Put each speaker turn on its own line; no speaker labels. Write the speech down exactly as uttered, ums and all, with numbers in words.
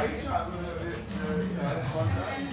he tried with it, uh, you know, one guy.